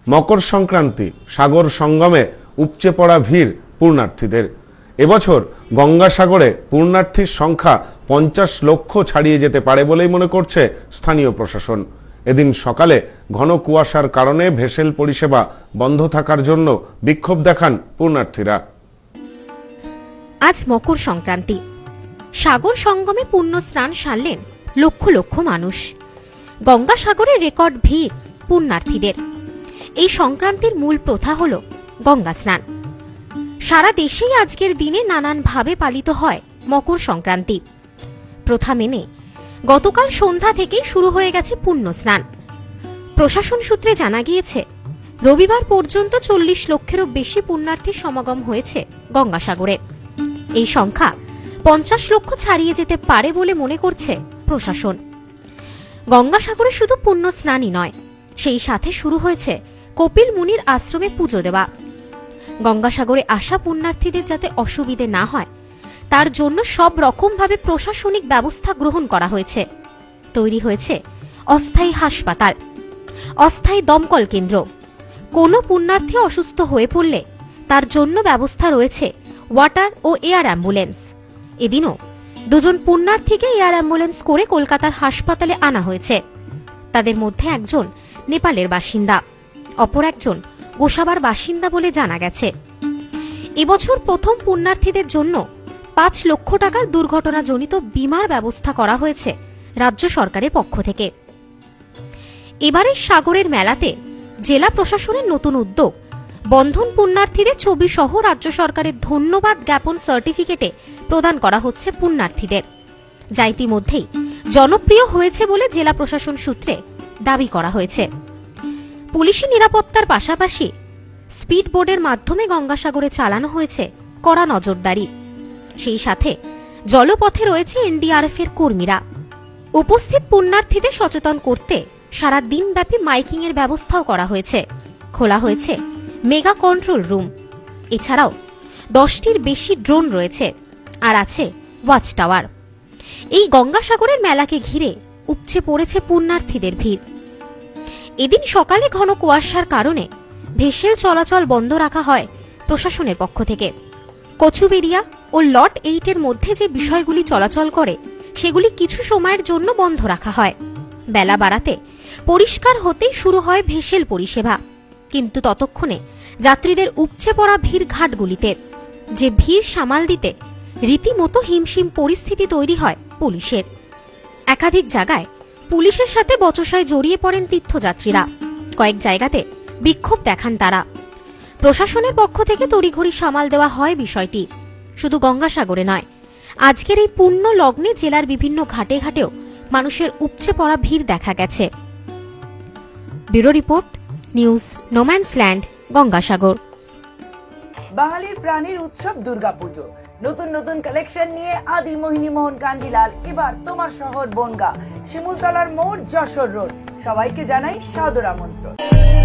মকর সংক্রান্তি, সাগর সঙ্গমে উপচে পড়া ভিড় পূর্ণার্থীদের। এবছর গঙ্গাসাগরে পূর্ণার্থীর সংখ্যা 50 লক্ষ ছাড়িয়ে যেতে পারে বলেই মনে করছে স্থানীয় প্রশাসন। এদিন সকালে ঘন কুয়াশার কারণে ভেসেল পরিষেবা বন্ধ থাকার জন্য বিক্ষোভ দেখান পূর্ণার্থীরা। আজ মকর সংক্রান্তি, সাগর সঙ্গমে পুণ্য স্নান সারলেন লক্ষ লক্ষ মানুষ। গঙ্গাসাগরে রেকর্ড ভিড় পুণ্যার্থীদের। এই সংক্রান্তির মূল প্রথা হল গঙ্গা স্নান। সারা দেশেই আজকের দিনে নানানভাবে পালিত হয় মকর সংক্রান্তি। প্রথা মেনে গতকাল সন্ধ্যা থেকেই শুরু হয়ে গেছে পুণ্য স্নান। প্রশাসন সূত্রে জানা গিয়েছে, রবিবার পর্যন্ত 40 লক্ষেরও বেশি পুণ্যার্থীর সমাগম হয়েছে গঙ্গাসাগরে। এই সংখ্যা 50 লক্ষ ছাড়িয়ে যেতে পারে বলে মনে করছে প্রশাসন। গঙ্গাসাগরে শুধু পুণ্য স্নানই নয়, সেই সাথে শুরু হয়েছে কপিল মুনির আশ্রমে পুজো দেওয়া। গঙ্গাসাগরে আসা পুণ্যার্থীদের যাতে অসুবিধে না হয় তার জন্য সব রকমভাবে প্রশাসনিক ব্যবস্থা গ্রহণ করা হয়েছে। তৈরি হয়েছে অস্থায়ী হাসপাতাল, অস্থায়ী দমকল কেন্দ্র। কোনো পুণ্যার্থী অসুস্থ হয়ে পড়লে তার জন্য ব্যবস্থা রয়েছে ওয়াটার ও এয়ার অ্যাম্বুলেন্স। এদিনও 2 জন পুণ্যার্থীকে এয়ার অ্যাম্বুলেন্স করে কলকাতার হাসপাতালে আনা হয়েছে। তাদের মধ্যে একজন নেপালের বাসিন্দা, অপর একজন গোসাবার বাসিন্দা বলে জানা গেছে। এবছর প্রথম পুণ্যার্থীদের জন্য 5 লক্ষ টাকার দুর্ঘটনাজনিত বীমার ব্যবস্থা করা হয়েছে রাজ্য সরকারের পক্ষ থেকে। এবারের সাগরের মেলাতে জেলা প্রশাসনের নতুন উদ্যোগ, বন্ধন পুণ্যার্থীদের ছবি সহ রাজ্য সরকারের ধন্যবাদ জ্ঞাপন সার্টিফিকেটে প্রদান করা হচ্ছে পুণ্যার্থীদের, যা ইতিমধ্যেই জনপ্রিয় হয়েছে বলে জেলা প্রশাসন সূত্রে দাবি করা হয়েছে। পুলিশি নিরাপত্তার পাশাপাশি স্পিড বোর্ডের মাধ্যমে গঙ্গাসাগরে চালানো হয়েছে কড়া নজরদারি। সেই সাথে জলপথে রয়েছে এনডিআরএফ এর কর্মীরা। উপস্থিত পুণ্যার্থীদের সচেতন করতে সারা দিনব্যাপী মাইকিং এর ব্যবস্থাও করা হয়েছে। খোলা হয়েছে মেগা কন্ট্রোল রুম। এছাড়াও 10টির বেশি ড্রোন রয়েছে, আর আছে ওয়াচ টাওয়ার। এই গঙ্গাসাগরের মেলাকে ঘিরে উপচে পড়েছে পুণ্যার্থীদের ভিড়। এদিন সকালে ঘন কুয়াশার কারণে ভেসেল চলাচল বন্ধ রাখা হয় প্রশাসনের পক্ষ থেকে। কচুবেড়িয়া ও লট 8 এর মধ্যে যে বিষয়গুলি চলাচল করে সেগুলি কিছু সময়ের জন্য বন্ধ রাখা হয়। বেলা বাড়াতে পরিষ্কার হতেই শুরু হয় ভেসেল পরিষেবা, কিন্তু ততক্ষণে যাত্রীদের উপচে পড়া ভিড় ঘাটগুলিতে। যে ভিড় সামাল দিতে রীতিমতো হিমশিম পরিস্থিতি তৈরি হয় পুলিশের। একাধিক জায়গায় পুলিশের সাথে বচসায় জড়িয়ে পড়েন তীর্থযাত্রীরা। কয়েক জায়গাতে বিক্ষোভ দেখান তারা। প্রশাসনের পক্ষ থেকে তড়িঘড়ি সামাল দেওয়া হয় বিষয়টি। শুধু গঙ্গাসাগরে নয়, আজকের এই পুণ্য লগ্নে জেলার বিভিন্ন ঘাটে ঘাটেও মানুষের উপচে পড়া ভিড় দেখা গেছে। Bureau report, news no man's land, Gangasagar. বাঙালির প্রাণীর উৎসব দুর্গাপুজো। নতুন নতুন কালেকশন নিয়ে আদি মোহিনী মোহন কান্ডিলাল এবার তোমার শহর বনগা, শিমুলতলার মোড়, যশোর রোড। সবাইকে জানাই সাদর আমন্ত্রণ।